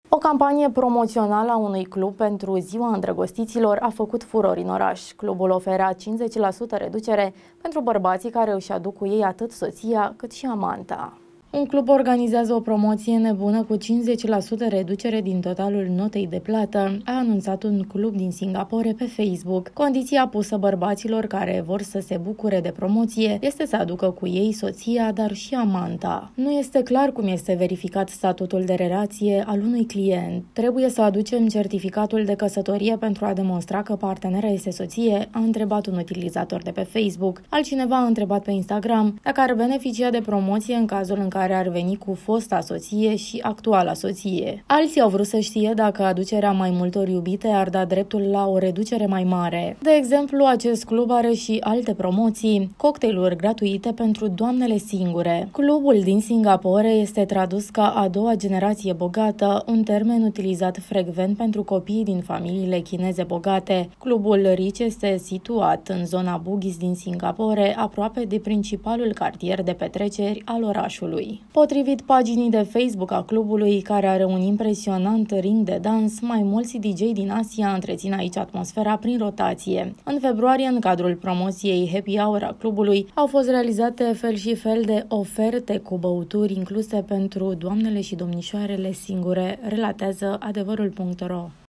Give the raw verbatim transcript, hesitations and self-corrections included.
O campanie promoțională a unui club pentru Ziua Îndrăgostiților a făcut furori în oraș. Clubul oferea cincizeci la sută reducere pentru bărbații care își aduc cu ei atât soția cât și amanta. Un club organizează o promoție nebună cu cincizeci la sută reducere din totalul notei de plată, a anunțat un club din Singapore pe Facebook. Condiția pusă bărbaților care vor să se bucure de promoție este să aducă cu ei soția, dar și amanta. Nu este clar cum este verificat statutul de relație al unui client. Trebuie să aducem certificatul de căsătorie pentru a demonstra că partenera este soție, a întrebat un utilizator de pe Facebook. Altcineva a întrebat pe Instagram dacă ar beneficia de promoție în cazul în care care ar veni cu fosta soție și actuala soție. Alții au vrut să știe dacă aducerea mai multor iubite ar da dreptul la o reducere mai mare. De exemplu, acest club are și alte promoții, cocktailuri gratuite pentru doamnele singure. Clubul din Singapore este tradus ca a doua generație bogată, un termen utilizat frecvent pentru copiii din familiile chineze bogate. Clubul Rich este situat în zona Bugis din Singapore, aproape de principalul cartier de petreceri al orașului. Potrivit paginii de Facebook a clubului, care are un impresionant ring de dans, mai mulți D J din Asia întrețin aici atmosfera prin rotație. În februarie, în cadrul promoției Happy Hour a clubului, au fost realizate fel și fel de oferte cu băuturi incluse pentru doamnele și domnișoarele singure, relatează adevărul punct ro.